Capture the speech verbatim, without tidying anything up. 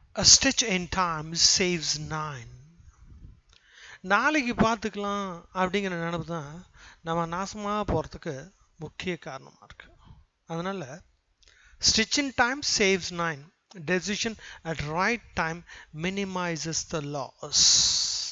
A stitch in time saves nine. நாளைக்கு பார்த்துக்கலாம் அப்படிங்கிற நினைப்பு தான் நம்ம நாசமாக போகிறதுக்கு முக்கிய காரணமாக இருக்கு. அதனால stitch in time saves nine. Decision at right time minimizes the loss.